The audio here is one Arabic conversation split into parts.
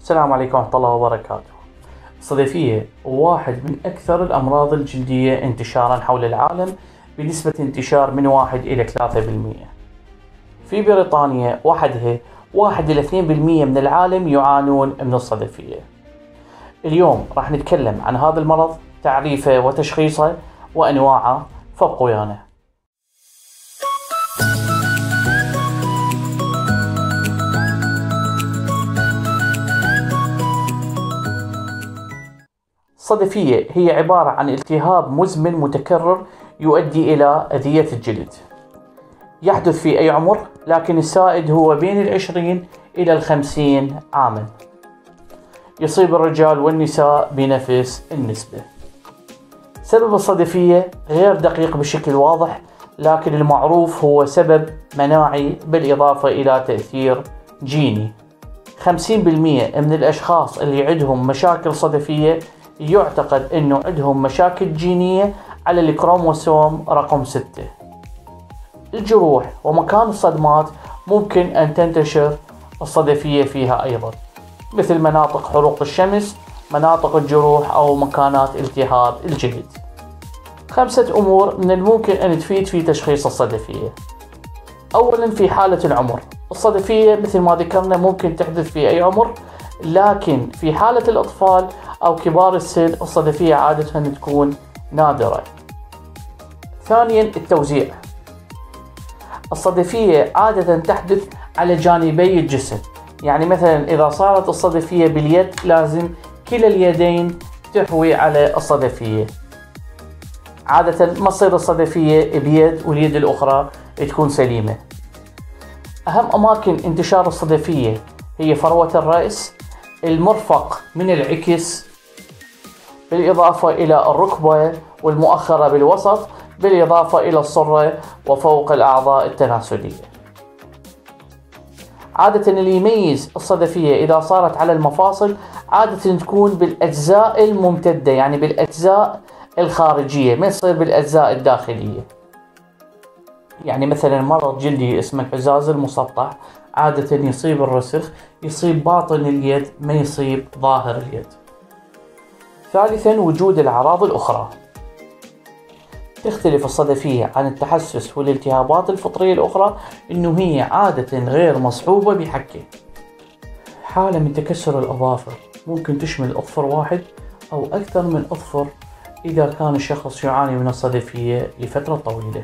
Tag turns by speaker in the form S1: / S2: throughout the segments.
S1: السلام عليكم ورحمة الله وبركاته. الصدفية واحد من أكثر الأمراض الجلدية انتشارا حول العالم بنسبة انتشار من 1 إلى 3%. في بريطانيا وحدها 1 إلى 2% من العالم يعانون من الصدفية. اليوم راح نتكلم عن هذا المرض، تعريفه وتشخيصه وأنواعه، فابقوا ويانا. الصدفية هي عبارة عن التهاب مزمن متكرر يؤدي إلى أذية الجلد. يحدث في أي عمر، لكن السائد هو بين 20 إلى 50 عاما. يصيب الرجال والنساء بنفس النسبة. سبب الصدفية غير دقيق بشكل واضح، لكن المعروف هو سبب مناعي بالإضافة إلى تأثير جيني. 50% من الأشخاص اللي عندهم مشاكل صدفية يعتقد أنه عندهم مشاكل جينية على الكروموسوم رقم 6. الجروح ومكان الصدمات ممكن أن تنتشر الصدفية فيها أيضا، مثل مناطق حروق الشمس، مناطق الجروح أو مكانات التهاب الجلد. 5 أمور من الممكن أن تفيد في تشخيص الصدفية. أولا، في حالة العمر. الصدفية مثل ما ذكرنا ممكن تحدث في أي عمر، لكن في حالة الأطفال أو كبار السن الصدفية عادة تكون نادرة. ثانيا، التوزيع. الصدفية عادة تحدث على جانبي الجسم، يعني مثلا إذا صارت الصدفية باليد لازم كلا اليدين تحوي على الصدفية. عادة ما تصير الصدفية بيد واليد الأخرى تكون سليمة. أهم أماكن انتشار الصدفية هي فروة الرأس، المرفق من العكس، بالإضافة إلى الركبة والمؤخرة بالوسط، بالإضافة إلى الصرة وفوق الأعضاء التناسلية. عادة اللي يميز الصدفية إذا صارت على المفاصل عادة تكون بالأجزاء الممتدة، يعني بالأجزاء الخارجية، ما تصير بالأجزاء الداخلية. يعني مثلا مرض جلدي اسمه الحزاز المسطح عادة يصيب الرسخ، يصيب باطن اليد، ما يصيب ظاهر اليد. ثالثا، وجود الأعراض الأخرى. تختلف الصدفية عن التحسس والالتهابات الفطرية الأخرى إنه هي عادة غير مصحوبة بحكة. حالة من تكسر الأظافر ممكن تشمل أظفر واحد أو أكثر من أظفر إذا كان الشخص يعاني من الصدفية لفترة طويلة.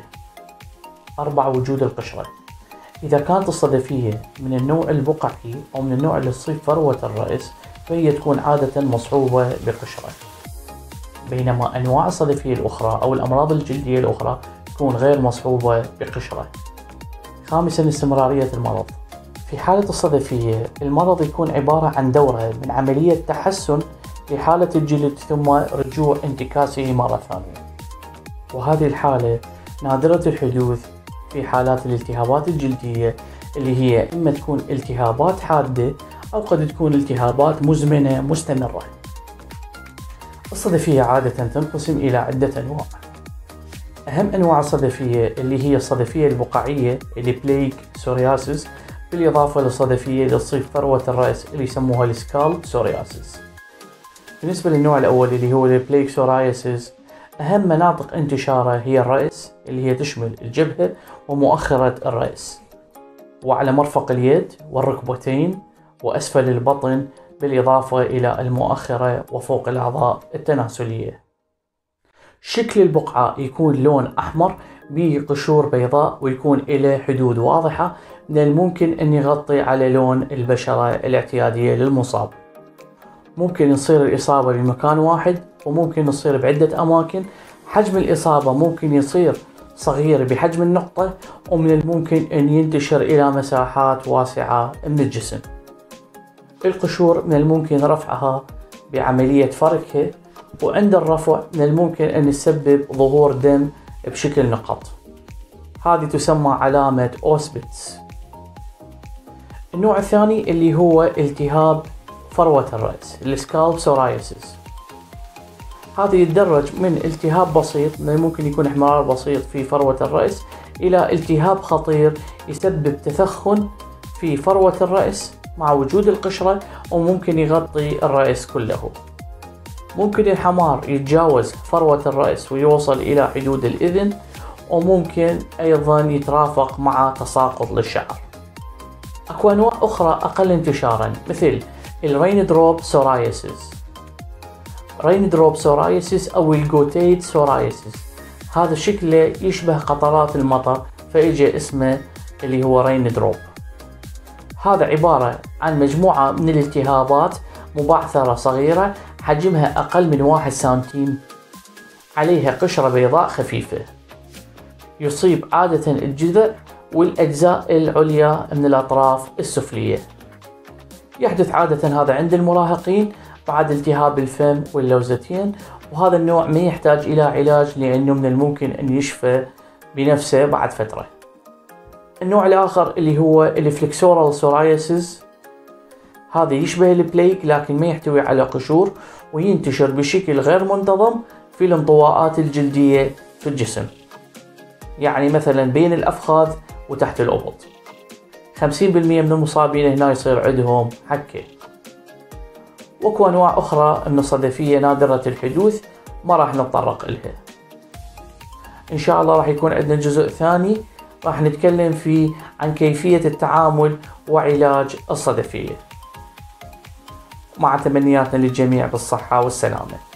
S1: 4، وجود القشرة. إذا كانت الصدفية من النوع البقعي أو من النوع اللي تصيب فروة الرأس فهي تكون عادة مصحوبة بقشرة، بينما أنواع الصدفية الأخرى أو الأمراض الجلدية الأخرى تكون غير مصحوبة بقشرة. 5، استمرارية المرض. في حالة الصدفية المرض يكون عبارة عن دورة من عملية تحسن لحالة الجلد ثم رجوع انتكاسه مرة ثانية، وهذه الحالة نادرة الحدوث في حالات الالتهابات الجلدية اللي هي إما تكون التهابات حادة أو قد تكون التهابات مزمنة مستمرة. الصدفية عادة تنقسم إلى عدة أنواع. أهم أنواع الصدفية اللي هي الصدفية البقعية اللي بليك سورياسيس، بالإضافة للصدفية اللي تصيب فروة الرأس اللي يسموها السكالب سورياسيس. بالنسبة للنوع الأول اللي هو البليك سورياسيس، أهم مناطق انتشاره هي الرأس اللي هي تشمل الجبهة ومؤخرة الرأس، وعلى مرفق اليد والركبتين وأسفل البطن، بالإضافة إلى المؤخرة وفوق الأعضاء التناسلية. شكل البقعة يكون لون أحمر بقشور بيضاء ويكون إلى حدود واضحة، من الممكن أن يغطي على لون البشرة الاعتيادية للمصاب. ممكن يصير الإصابة بمكان واحد وممكن يصير بعدة أماكن. حجم الإصابة ممكن يصير صغير بحجم النقطة، ومن الممكن أن ينتشر إلى مساحات واسعة من الجسم. القشور من الممكن رفعها بعملية فركها، وعند الرفع من الممكن أن يسبب ظهور دم بشكل نقط، هذه تسمى علامة أوسبيتس. النوع الثاني اللي هو التهاب فروة الرأس، السكالب سورايسيس. هذا يتدرج من التهاب بسيط ممكن يكون احمرار بسيط في فروة الرأس إلى التهاب خطير يسبب تثخن في فروة الرأس مع وجود القشرة وممكن يغطي الرأس كله. ممكن الحمار يتجاوز فروة الرأس ويوصل إلى حدود الإذن، وممكن أيضا يترافق مع تساقط للشعر. أكو أنواع أخرى أقل انتشارا مثل الريندروب سورايسيس، ريندروب سورايسيس أو الجوتيد سورايسيس. هذا شكله يشبه قطرات المطر فإجا اسمه اللي هو ريندروب. هذا عبارة عن مجموعة من الالتهابات مبعثرة صغيرة حجمها أقل من 1 سنتيم، عليها قشرة بيضاء خفيفة، يصيب عادة الجذع والأجزاء العليا من الأطراف السفلية. يحدث عادة هذا عند المراهقين بعد التهاب الفم واللوزتين، وهذا النوع ما يحتاج إلى علاج لأنه من الممكن أن يشفى بنفسه بعد فترة. النوع الآخر اللي هو الفلكسورال سورايسيس، هذا يشبه البليك لكن ما يحتوي على قشور، وينتشر بشكل غير منتظم في الانطواءات الجلدية في الجسم، يعني مثلا بين الأفخاذ وتحت الأبط. 50% من المصابين هنا يصير عندهم حكة. واكو أنواع أخرى من الصدفية نادرة الحدوث ما راح نتطرق إلها. إن شاء الله راح يكون عندنا جزء ثاني راح نتكلم فيه عن كيفية التعامل وعلاج الصدفية. مع تمنياتنا للجميع بالصحة والسلامة.